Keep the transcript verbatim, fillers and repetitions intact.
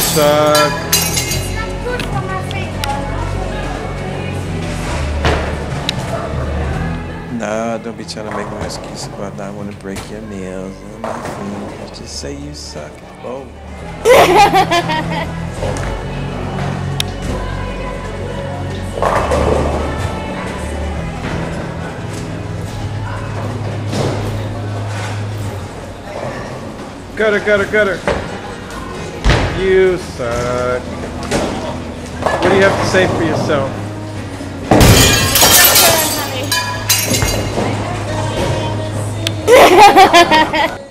suck. Nah, don't be trying to make no excuse about not want to break your nails on my fingers. Just say you suck. Oh. Gutter, gutter, gutter. You suck. What do you have to say for yourself? Ha ha ha ha!